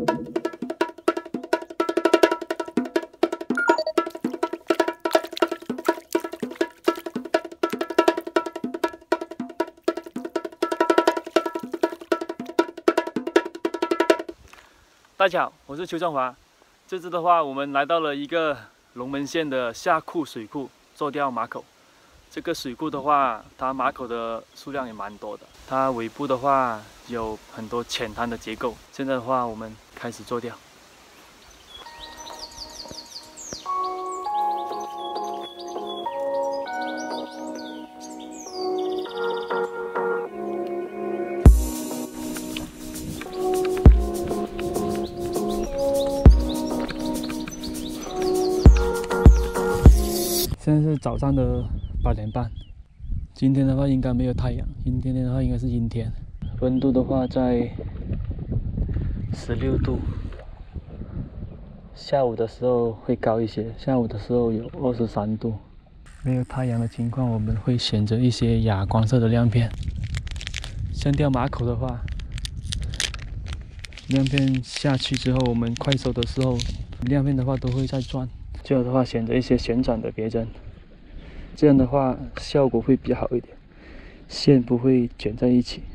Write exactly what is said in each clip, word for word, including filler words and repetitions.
大家好，我是邱壮华。这次的话，我们来到了一个龙门县的下库水库做钓马口。这个水库的话，它马口的数量也蛮多的。它尾部的话有很多浅滩的结构。现在的话，我们开始做钓。 现在是早上的八点半，今天的话应该没有太阳，今天的话应该是阴天，温度的话在十六度，下午的时候会高一些，下午的时候有二十三度。没有太阳的情况，我们会选择一些哑光色的亮片。像钓马口的话，亮片下去之后，我们快手的时候，亮片的话都会在转。 最好的话，选择一些旋转的别针，这样的话效果会比较好一点，线不会卷在一起。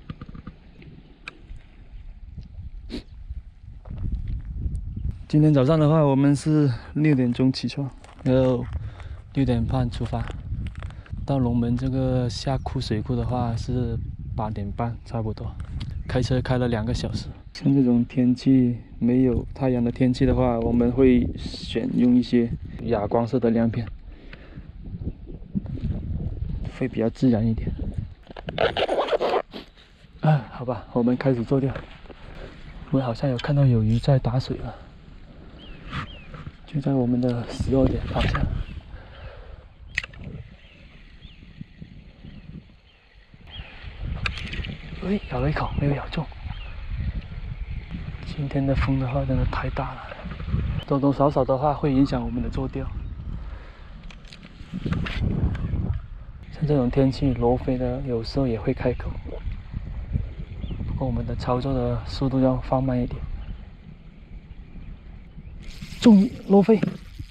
今天早上的话，我们是六点钟起床，然后六点半出发，到龙门这个下库水库的话是八点半差不多，开车开了两个小时。 像这种天气没有太阳的天气的话，我们会选用一些哑光色的亮片，会比较自然一点。啊，好吧，我们开始做钓。我好像有看到有鱼在打水了，就在我们的十二点方向。喂，咬了一口，没有咬中。 今天的风的话真的太大了，多多少少的话会影响我们的做钓。像这种天气，罗非的有时候也会开口，不过我们的操作的速度要放慢一点。终于罗非，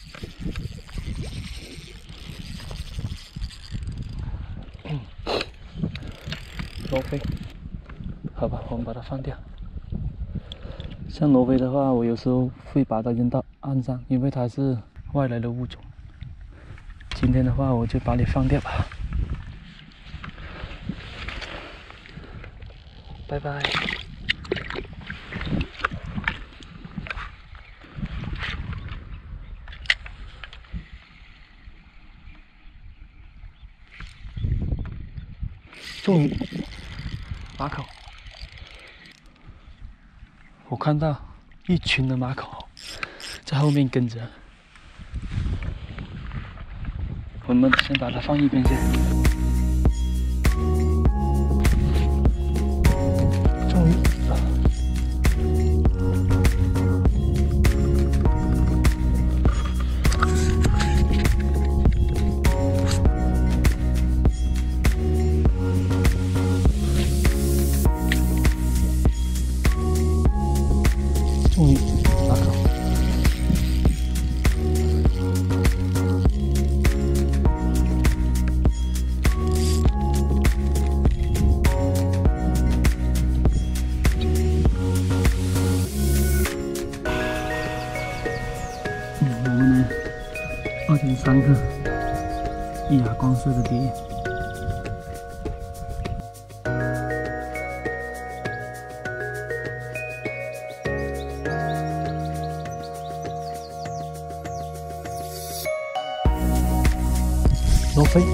罗非，好吧，我们把它放掉。 像罗非的话，我有时候会把它扔到岸上，因为它是外来的物种。今天的话，我就把你放掉吧。拜拜。终于，马口。 我看到一群的马口在后面跟着，我们先把它放一边先。终于，终于马口。嗯，我们呢，二点三克哑光色的蝶。 罗非，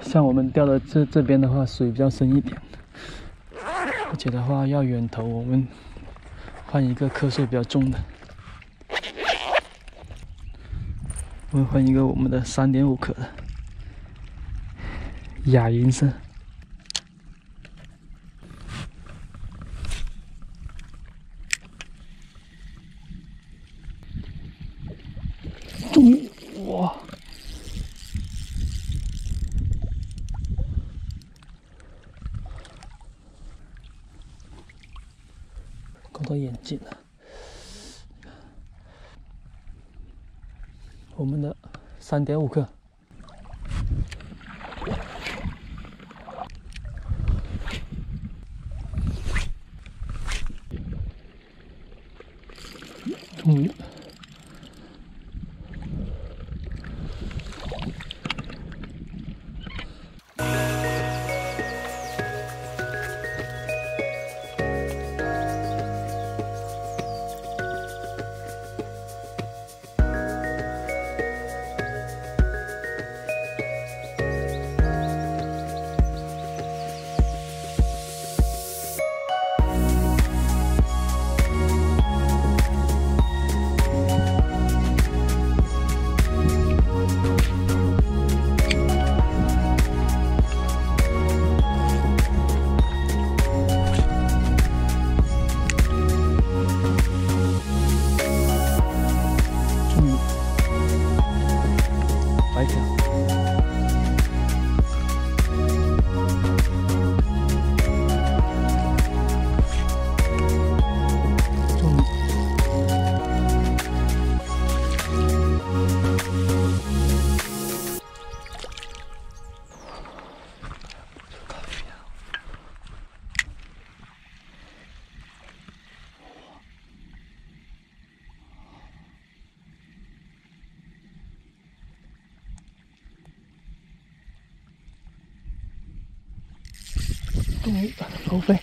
像我们钓的这这边的话，水比较深一点，而且的话要远投，我们换一个瞌睡比较重的，我们换一个我们的三点五克的亚银色。终于，哇！搞到眼睛了。我们的三点五克。终于。终于收费。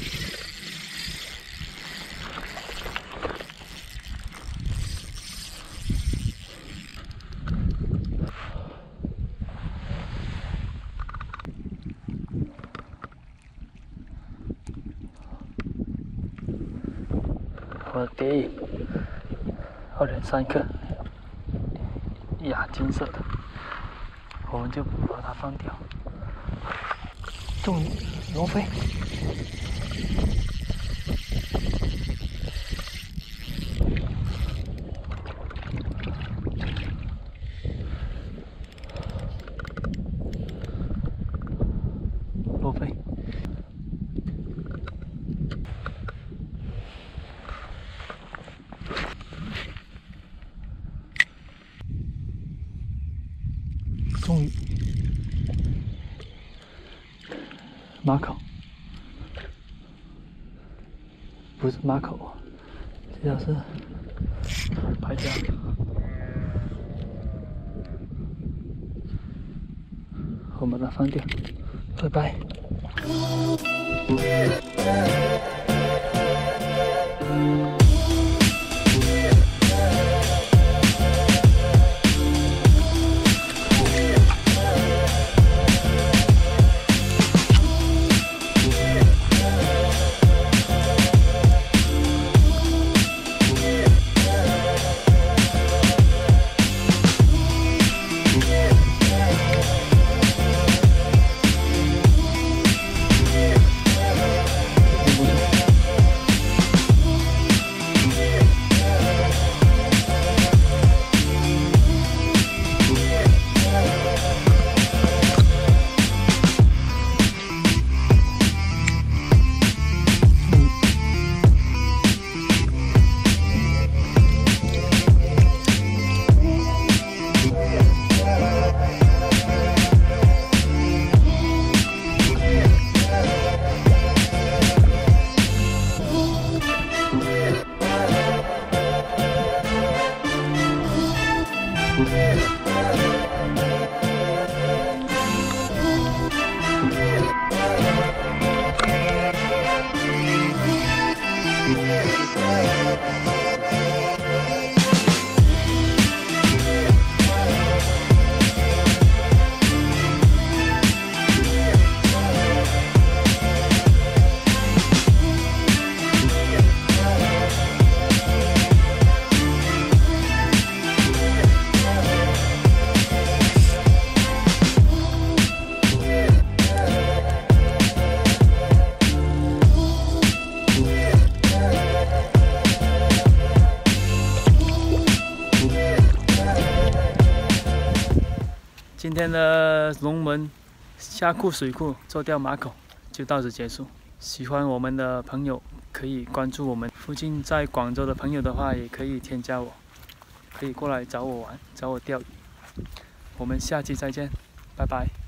我的蝶影，二点三克，亚金色的，我们就把它放掉。终于落飞。落飞。终于。马口，不是马口，这条是白条。我们把它放掉，拜拜。 今天的龙门虾库水库做钓马口就到此结束。喜欢我们的朋友可以关注我们，附近在广州的朋友的话也可以添加我，可以过来找我玩，找我钓鱼。我们下期再见，拜拜。